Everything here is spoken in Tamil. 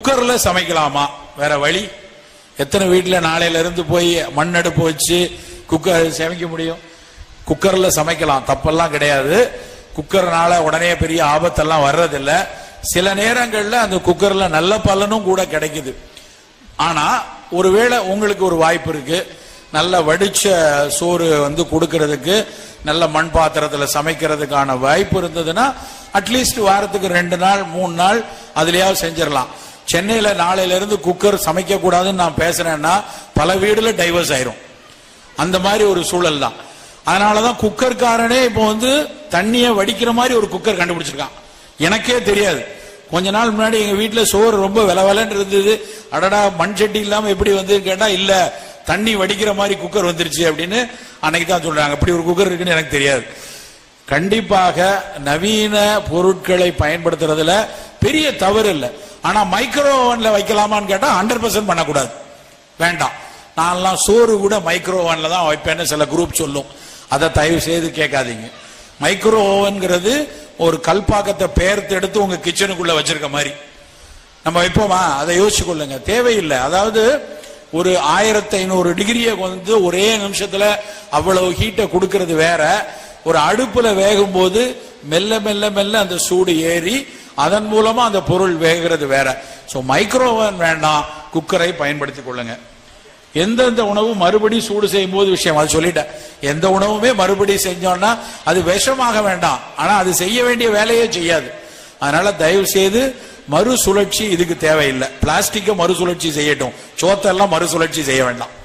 குக்கர்ல சமைக்கலாமா? வேற வழி? எத்தனை வீட்டில் நாளையில இருந்து போய் மண் அடுப்பு வச்சு குக்கர் சமைக்க முடியும்? குக்கர்ல சமைக்கலாம், தப்பெல்லாம் கிடையாது. குக்கர்னால உடனே பெரிய ஆபத்தெல்லாம் வர்றதில்ல. சில நேரங்கள்ல அந்த குக்கர்ல நல்ல பலனும் கூட கிடைக்குது. ஆனா ஒருவேளை உங்களுக்கு ஒரு வாய்ப்பு இருக்கு, நல்ல வடிச்ச சோறு கொடுக்கறதுக்கு, நல்ல மண் பாத்திரத்துல சமைக்கிறதுக்கான வாய்ப்பு இருந்ததுன்னா அட்லீஸ்ட் வாரத்துக்கு 2 நாள் 3 நாள் அதுலயாவது செஞ்சிடலாம். சென்னையில நாளையில இருந்து குக்கர் சமைக்க கூடாதுன்னு நான் பேசுறேன்னா பல வீடுல டைவர்ஸ் ஆயிரும். அந்த மாதிரி ஒரு சூழல் தான். அதனாலதான் குக்கர்காரனே இப்போ தண்ணியை வடிக்கிற மாதிரி ஒரு குக்கர் கண்டுபிடிச்சிருக்கான். எனக்கே தெரியாது. கொஞ்ச நாள் முன்னாடி எங்க வீட்டுல சோறு ரொம்ப விலவலன்னு இருந்தது. அடடா மண் சட்டி இல்லாம எப்படி கேட்டா, இல்ல தண்ணி வடிக்கிற மாதிரி குக்கர் வந்துருச்சு அப்படின்னு அன்னைக்கு தான் சொல்றாங்க. அப்படி ஒரு குக்கர் இருக்குன்னு எனக்கு தெரியாது. கண்டிப்பாக நவீன பொருட்களை பயன்படுத்துறதுல பெரிய தவறு இல்லை. ஆனா மைக்ரோ ஓவன்ல வைக்கலாமான்னு கேட்டா 100% பண்ணக்கூடாது, வேண்டாம். நான்லாம் சோறு கூட மைக்ரோ ஓவன்ல தான் வைப்பேன்னு சில குரூப் சொல்லும். அதை தயவு செய்து கேட்காதீங்க. மைக்ரோ ஓவன்கிறது ஒரு கல்பாக்கத்தை பெயர்த்து எடுத்து உங்க கிச்சனுக்குள்ள வச்சிருக்க மாதிரி நம்ம வைப்போமா? அதை யோசிச்சு கொள்ளுங்க. தேவையில்லை. அதாவது ஒரு 1500 டிகிரியை ஒரே நிமிஷத்துல அவ்வளவு ஹீட்டை கொடுக்கறது வேற. ஒரு அடுப்புல வேகும் போது மெல்ல மெல்ல மெல்ல அந்த சூடு ஏறி அதன் மூலமா அந்த பொருள் வேகிறது வேற. சோ மைக்ரோ ஓவன் வேண்டாம், குக்கரை பயன்படுத்திக் கொள்ளுங்க. எந்தெந்த உணவு மறுபடி சூடு செய்யும் போது விஷயம் அது சொல்லிட்டேன். எந்த உணவுமே மறுபடி செஞ்சோம்னா அது விஷமாக வேண்டாம், ஆனா அது செய்ய வேண்டிய வேலையே செய்யாது. அதனால தயவு செய்து மறுசுழற்சி இதுக்கு தேவையில்லை. பிளாஸ்டிக்கை மறுசுழற்சி செய்யட்டும், சோத்தெல்லாம் மறுசுழற்சி செய்ய வேண்டாம்.